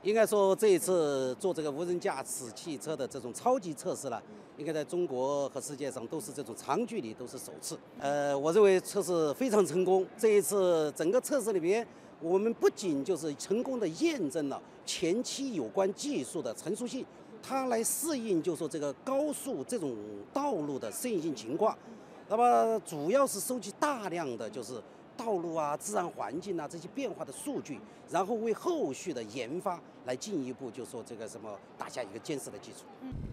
应该说这一次做这个无人驾驶汽车的这种超级测试呢，应该在中国和世界上都是这种长距离都是首次。我认为测试非常成功。这一次整个测试里边，我们不仅就是成功的验证了前期有关技术的成熟性，它来适应就是说这个高速这种道路的适应性情况。那么主要是收集大量的就是道路啊、自然环境啊这些变化的数据，然后为后续的研发来进一步就说这个什么打下一个坚实的基础。